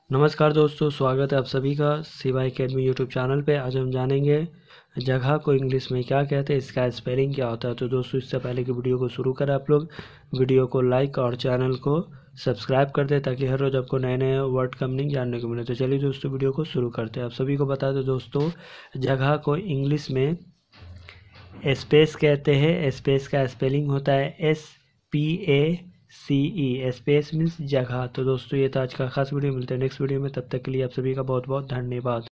नमस्कार दोस्तों, स्वागत है आप सभी का शिवा एकेडमी यूट्यूब चैनल पे। आज हम जानेंगे जगह को इंग्लिश में क्या कहते हैं, इसका स्पेलिंग क्या होता है। तो दोस्तों, इससे पहले कि वीडियो को शुरू करें, आप लोग वीडियो को लाइक और चैनल को सब्सक्राइब कर दें ताकि हर रोज़ आपको नए नए वर्ड का मीनिंग जानने को मिले। तो चलिए दोस्तों, वीडियो को शुरू करते हैं। आप सभी को बता दें दोस्तों, जगह को इंग्लिश में स्पेस कहते हैं। स्पेस का स्पेलिंग होता है SPACE। स्पेस मीन्स जगह। तो दोस्तों, ये था आज का खास वीडियो। मिलते हैं नेक्स्ट वीडियो में, तब तक के लिए आप सभी का बहुत बहुत धन्यवाद।